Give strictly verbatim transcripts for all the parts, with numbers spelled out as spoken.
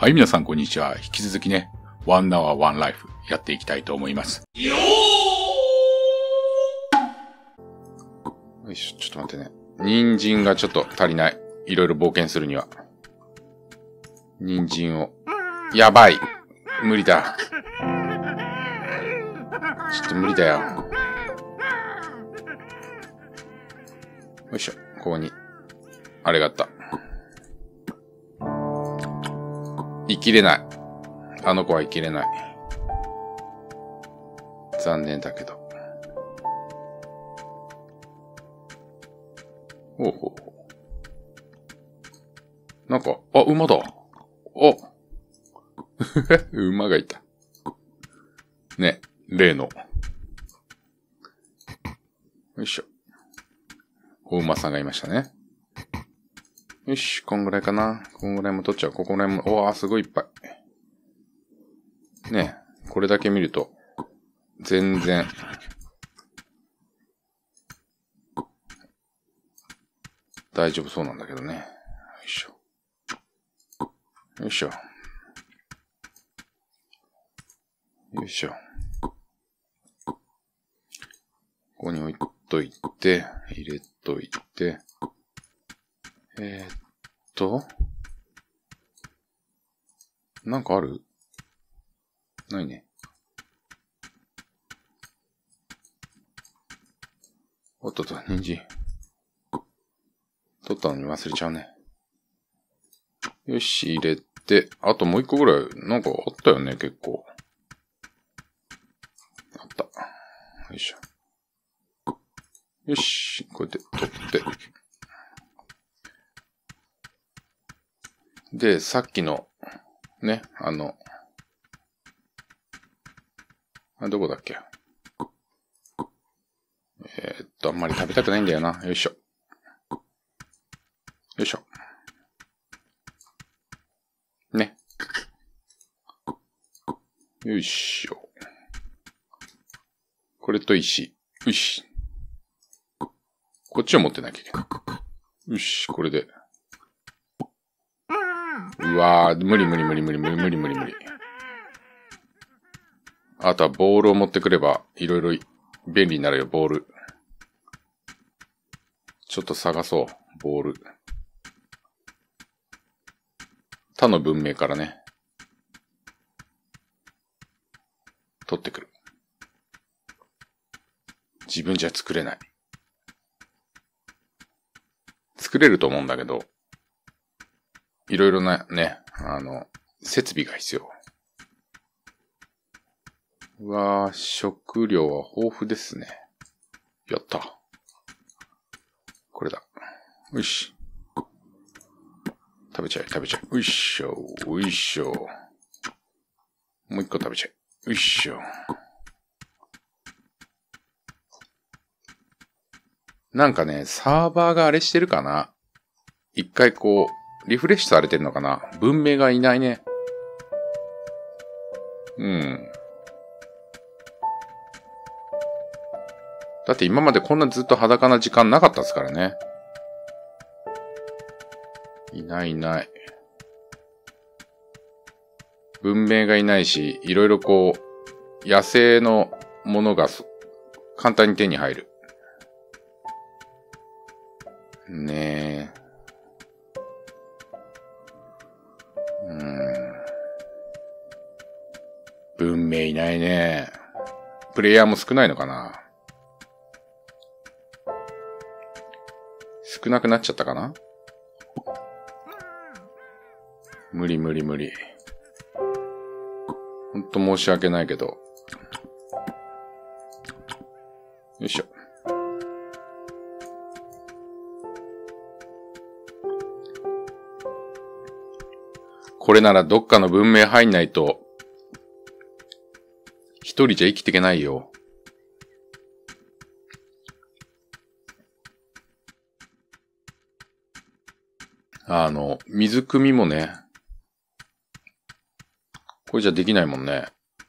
はい、皆さんこんにちは。引き続きね、ワンアワーワンライフやっていきたいと思います。よいしょ、ちょっと待ってね。人参がちょっと足りない。いろいろ冒険するには。人参を。やばい。無理だ。ちょっと無理だよ。よいしょ、ここに。あれがあった。生きれない。あの子は生きれない。残念だけど。ほうほうほう。なんか、あ、馬だ。お馬がいた。ね、例の。よいしょ。お馬さんがいましたね。よし、こんぐらいかな。こんぐらいも取っちゃう。ここら辺も、おー、すごいいっぱい。ね、これだけ見ると、全然、大丈夫そうなんだけどね。よいしょ。よいしょ。よいしょ。ここに置いといて、入れといて、えー、っと、なんかある？ないね。おっとっと、人参。取ったのに忘れちゃうね。よし、入れて、あともう一個ぐらい、なんかあったよね、結構。あった。よいしょ。よし、こうやって取って。で、さっきの、ね、あの、あ、どこだっけ？えー、っと、あんまり食べたくないんだよな。よいしょ。よいしょ。ね。よいしょ。これと石。よし。こっちを持ってなきゃいけない。よし、これで。うわー、無理無理無理無理無理無理無理無理。あとはボールを持ってくれば、いろいろ便利になるよ、ボール。ちょっと探そう、ボール。他の文明からね。取ってくる。自分じゃ作れない。作れると思うんだけど、いろいろなね、あの、設備が必要。うわー、食料は豊富ですね。やった。これだ。よし。食べちゃえ、食べちゃえ。よいしょ、よいしょ。もう一個食べちゃえ。よいしょ。なんかね、サーバーがあれしてるかな？一回こう、リフレッシュされてるのかな？文明がいないね。うん。だって今までこんなずっと裸な時間なかったですからね。いないいない。文明がいないし、いろいろこう、野生のものが簡単に手に入る。ねえ。うーん。文明いないね。プレイヤーも少ないのかな？少なくなっちゃったかな？無理無理無理。ほんと申し訳ないけど。よいしょ。これならどっかの文明入んないと、一人じゃ生きていけないよ。あの、水汲みもね、これじゃできないもんね。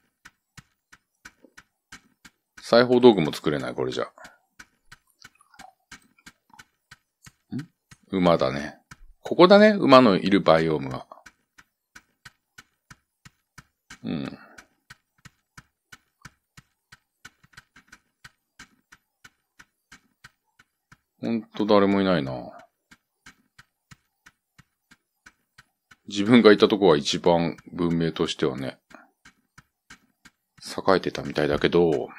裁縫道具も作れない、これじゃ。ん？馬だね。ここだね、馬のいるバイオームは。 うん。ほんと誰もいないな。自分がいたとこは一番文明としてはね、栄えてたみたいだけど、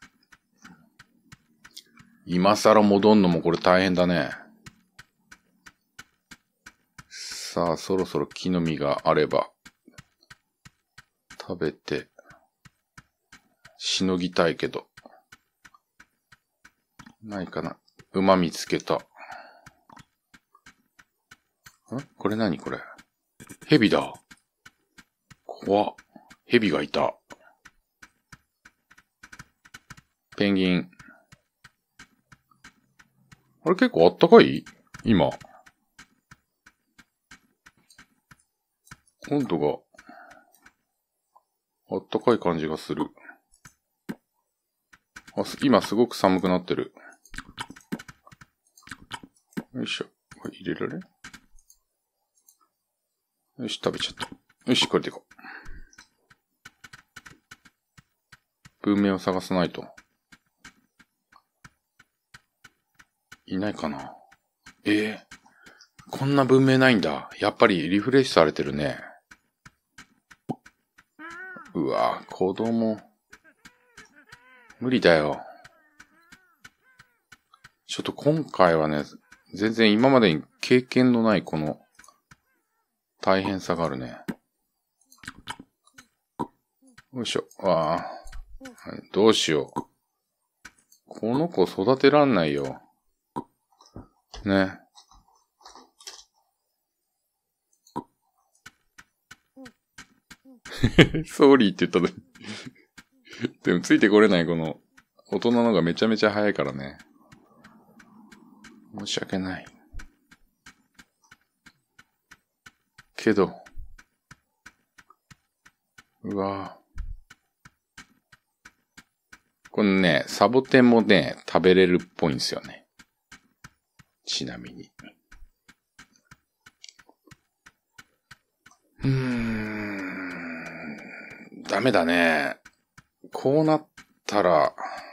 今更戻んのもこれ大変だね。さあ、そろそろ木の実があれば、食べて、しのぎたいけど。ないかな。馬見つけた。ん？これ何これ？蛇だ。怖っ。蛇がいた。ペンギン。あれ結構あったかい？今。温度が、あったかい感じがする。あ、今すごく寒くなってる。よいしょ。これ入れられる？よし、食べちゃった。よし、これでいこう。文明を探さないと。いないかな？ええー、こんな文明ないんだ。やっぱりリフレッシュされてるね。うわぁ、子供。無理だよ。ちょっと今回はね、全然今までに経験のないこの大変さがあるね。よいしょ。ああ。どうしよう。この子育てらんないよ。ね。ソーリーって言ったのに。でもついてこれないこの大人のがめちゃめちゃ早いからね。申し訳ない。けど。うわぁ。このね、サボテンもね、食べれるっぽいんですよね。ちなみに。うーん。ダメだね。こうなったら、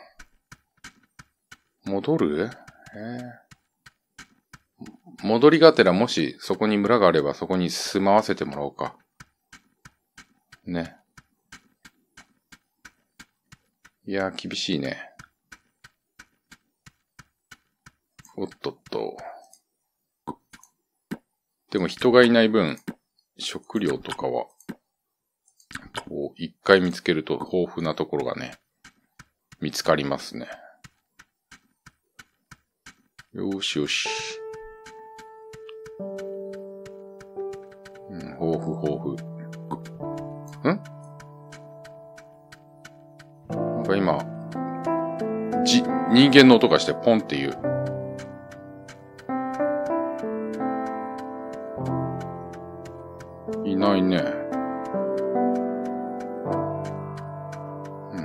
戻る？えー、戻りがてらもしそこに村があればそこに住まわせてもらおうか。ね。いやー、厳しいね。おっとっと。でも人がいない分、食料とかは、こう、一回見つけると豊富なところがね、見つかりますね。よーしよし。うん、豊富豊富。ん？なんか今、じ、人間の音がしてポンっていう。いないね。うん。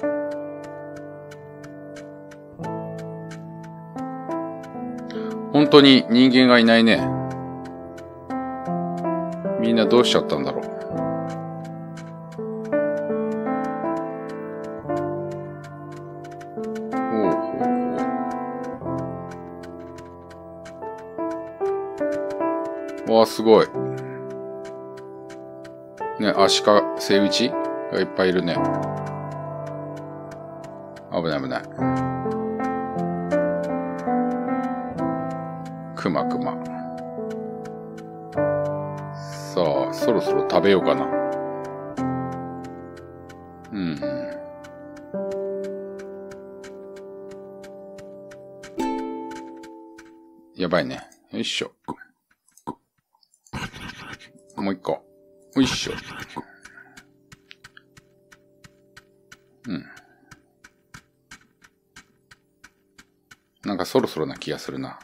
本当に人間がいないね。みんなどうしちゃったんだろう。ほうほうほう。わあ、すごい。ね、アシカ、セイウチがいっぱいいるね。危ない危ない。クマクマ。さあ、そろそろ食べようかな。うん。やばいね。よいしょ。もう一個。よいしょ。うん。なんかそろそろな気がするな。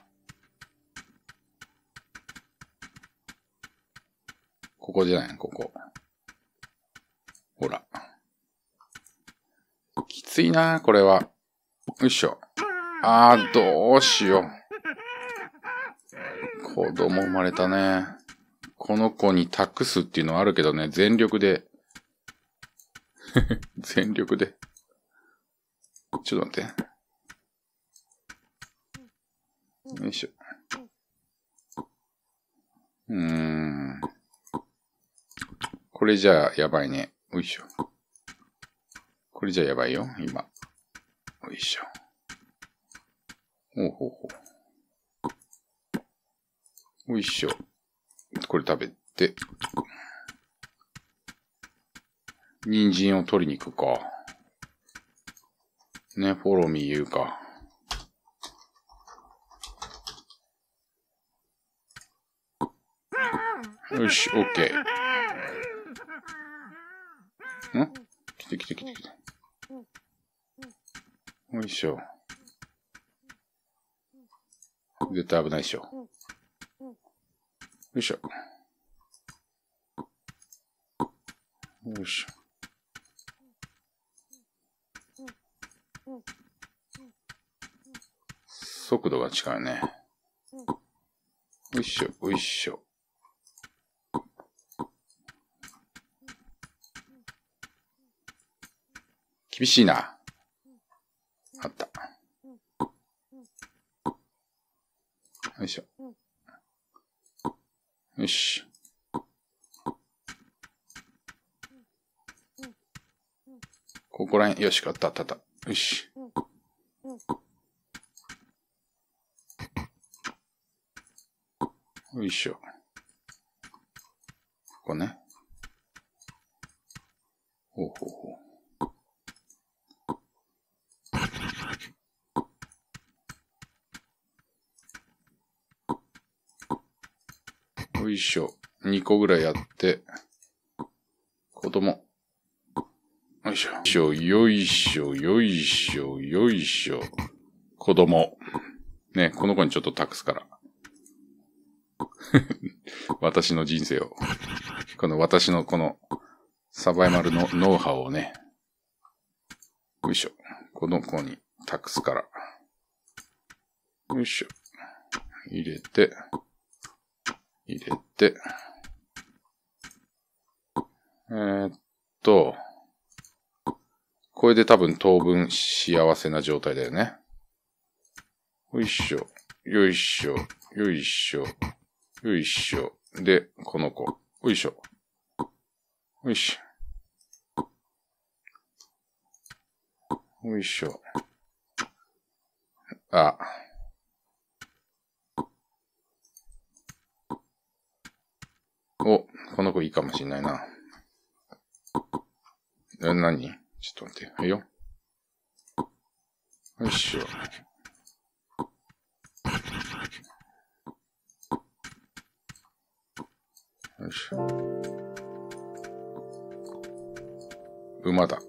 ここじゃない、ここ。ほら。きついな、これは。よいしょ。あー、どうしよう。子供生まれたね。この子に託すっていうのはあるけどね、全力で全力で。ちょっと待って。よいしょ。うーん。これじゃあやばいね。よいしょ。これじゃやばいよ、今。よいしょ。ほうほうほう。よいしょ。これ食べて。人参を取りに行くか。ね、フォローミー言うか。よし、オッケー。ん？来て来て来て来て。よいしょ。絶対危ないでしょ。よいしょ。よいしょ。速度が近いね。よいしょ、よいしょ。厳しいな。あった。よいしょ。よし。ここらへん、よし、あった、あった、あった。よし。よいしょ。ここね。ほうほうほう。よいしょ。にこぐらいやって、子供。よいしょ。よいしょ、よいしょ、よいしょ。子供。ね、この子にちょっと託すから。私の人生を。この私のこのサバイバルのノウハウをね。よいしょ。この子に託すから。よいしょ。入れて。入れて。えー、っと。これで多分当分幸せな状態だよね。よいしょ。よいしょ。よいしょ。よいしょ。で、この子。よいしょ。よいしょ。よいしょ。あ。お、この子いいかもしんないな。え、何？ちょっと待って。はいよ。よいしょ。よいしょ。馬だ。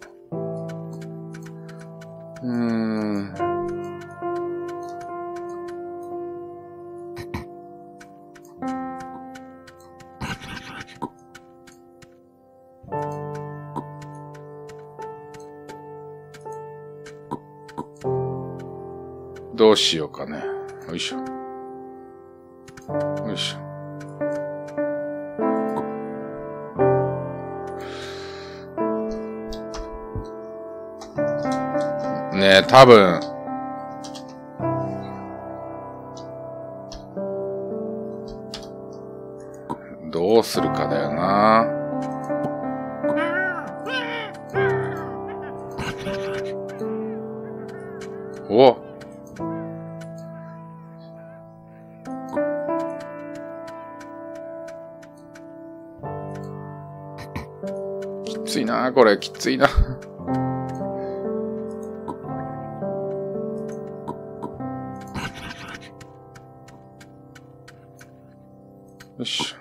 うーん。どうしようかね。よいしょ。よいしょ。ねえ、多分。どうするかだよな。お！きついな、これ、きついな。よし。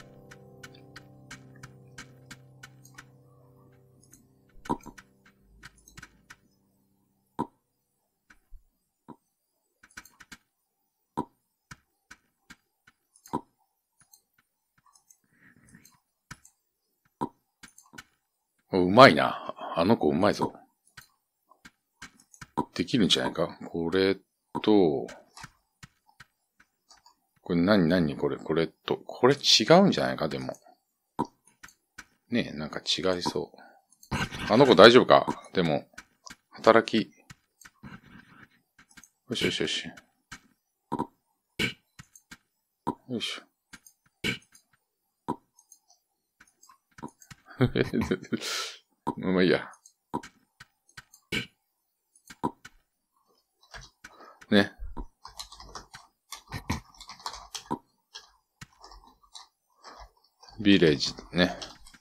うまいな。あの子うまいぞ。できるんじゃないか？これと、これ何何これこれと、これ違うんじゃないかでも。ねえ、なんか違いそう。 あの子大丈夫か？でも、働き。よしよしよし。よいしょ。まあいいや。ね。ビレッジね。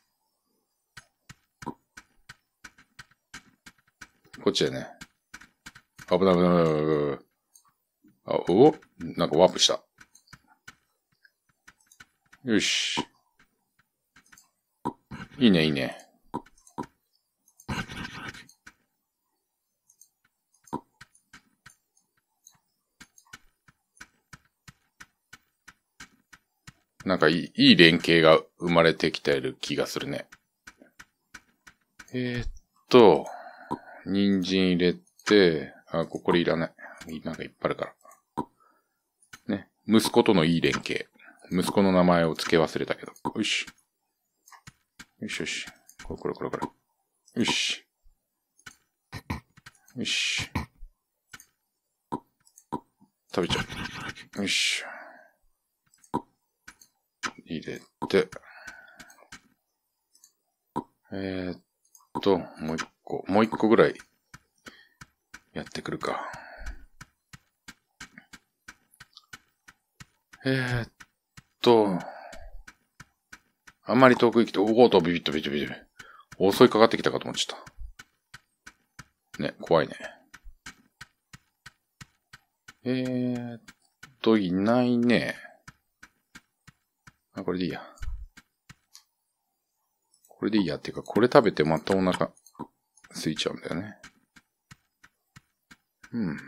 こっちでね。危ない危ない危ない危ない。あ、お？なんかワープした。よし。いいね、いいね。なんかいい、いい連携が生まれてきている気がするね。えー、っと、人参入れて、あ、ここでいらない。なんかいっぱいあるから。ね。息子とのいい連携。息子の名前を付け忘れたけど。よし。よしよし。これこれこれこれ。よし。よし。食べちゃう。よし。入れて。えー、っと、もう一個、もう一個ぐらいやってくるか。えー、っと、あんまり遠く行くと、おおとビビッとビビッとビビッと。襲いかかってきたかと思っちゃった。ね、怖いね。えーっと、いないね。あ、これでいいや。これでいいやっていうか、これ食べてまたお腹空いちゃうんだよね。うん。よ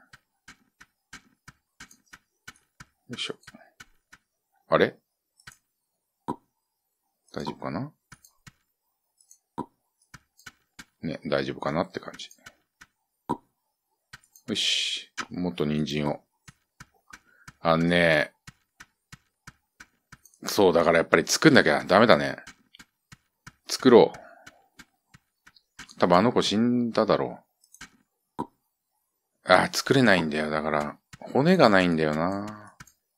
いしょ。あれ？大丈夫かな？ね、大丈夫かなって感じ。よし。もっと人参を。あんね、そう、だからやっぱり作んなきゃダメだね。作ろう。多分あの子死んだだろう。あ、作れないんだよ。だから、骨がないんだよな。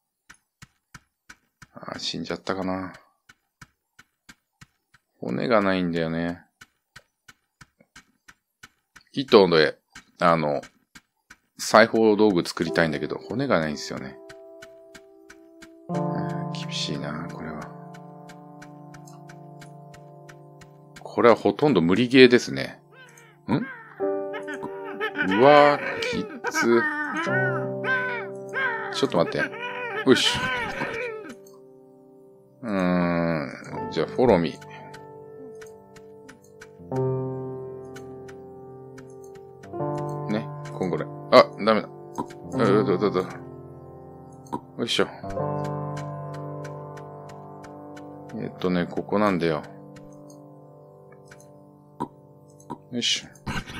あ、死んじゃったかな。骨がないんだよね。糸で、あの、裁縫道具作りたいんだけど、骨がないんですよね。厳しいな、これは。これはほとんど無理ゲーですね。ん？うわー、きつ。ちょっと待って。よし。うーん。じゃあ、フォローミー。ね。こんぐらい。あ、ダメだ。うどどどど。よいしょ。えっとね、ここなんだよ。よいしょ。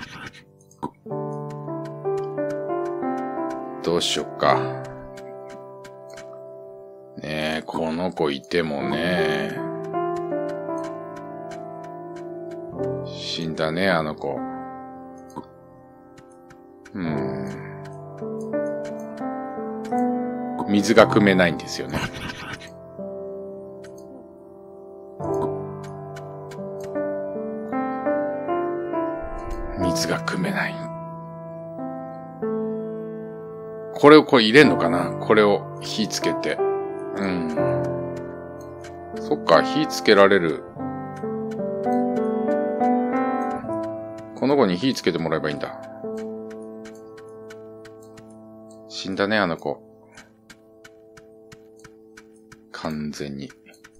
どうしよっか。ねえ、この子いてもね。死んだね、あの子。うん。水が汲めないんですよね。水が汲めない。これをこれ入れんのかな？これを火つけて。うん。そっか、火つけられる。この子に火つけてもらえばいいんだ。死んだね、あの子。完全に。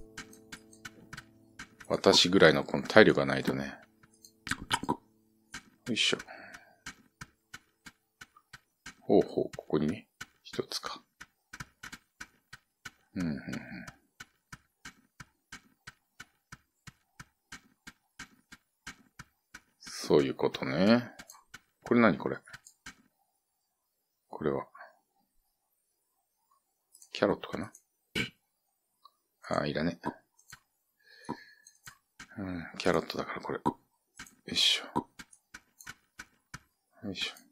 私ぐらいのこの体力がないとね。よいしょ。ほうほう、ここにね、一つか。うん、うん、うん。そういうことね。これ何これ？これは。キャロットかな？ああ、いらね。うん、キャロットだからこれ。 いしょ。よいし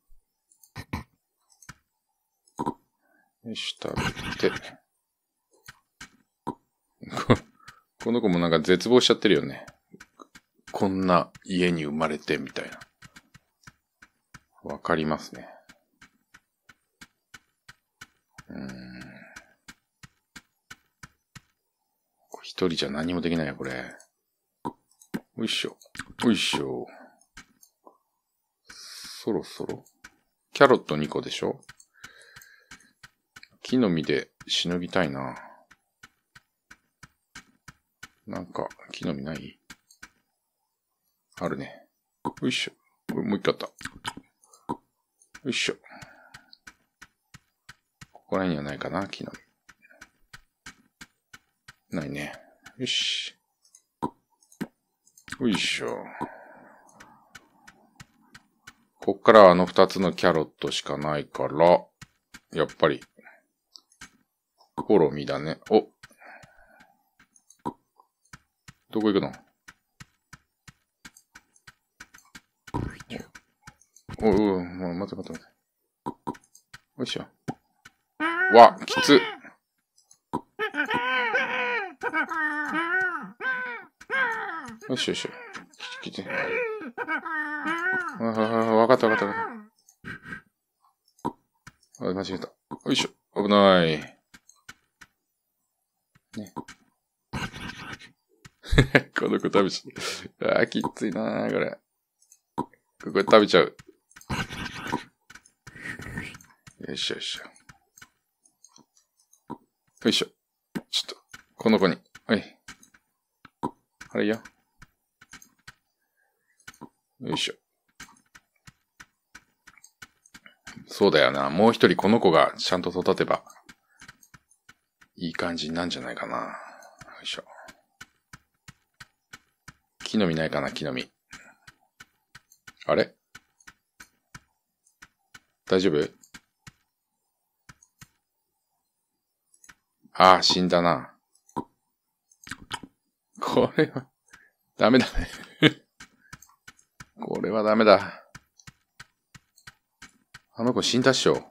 ょ。よし、食べて。こ、この子もなんか絶望しちゃってるよね。こんな家に生まれてみたいな。わかりますね。うーん。一人じゃ何もできないよ、これ。よいしょ。よいしょ。そろそろ。キャロットにこでしょ？木の実でしのぎたいな。なんか、木の実ない？あるね。よいしょ。もう一回あった。よいしょ。ここら辺にはないかな、木の実。ないね。よし。よいしょ。こっからはあの二つのキャロットしかないから、やっぱり、コロミだね。お。どこ行くの？お、お、お、待て待て待て。よいしょ。わ、きつ。よしよし。きつ。ああ、わかったわかったわかった。あ、間違えた。よいしょ。危ない。ね。この子食べちゃう。ああ、きついなー、これ。これ食べちゃう。よいしょよいしょ。よいしょ。ちょっと、この子に。はい。あれよ。よいしょ。そうだよな。もう一人この子がちゃんと育てば、いい感じになんじゃないかな。よいしょ。木の実ないかな、木の実。あれ？大丈夫？ああ、死んだな。これは、ダメだね。これはダメだ。あの子死んだっしょ。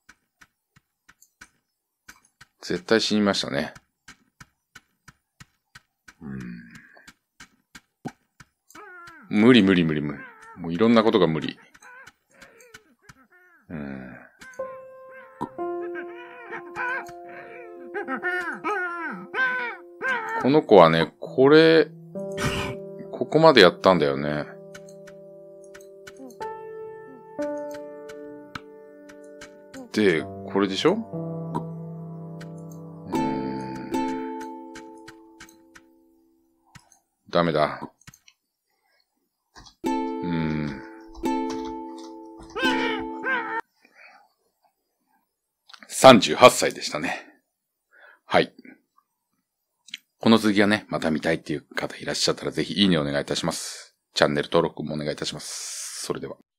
絶対死にましたね。うん。無理無理無理無理。もういろんなことが無理。うん。この子はね、これ、ここまでやったんだよね。で、これでしょ？うーん。ダメだ。うーん。さんじゅうはっさいでしたね。はい。この続きがね、また見たいっていう方いらっしゃったらぜひいいねお願いいたします。チャンネル登録もお願いいたします。それでは。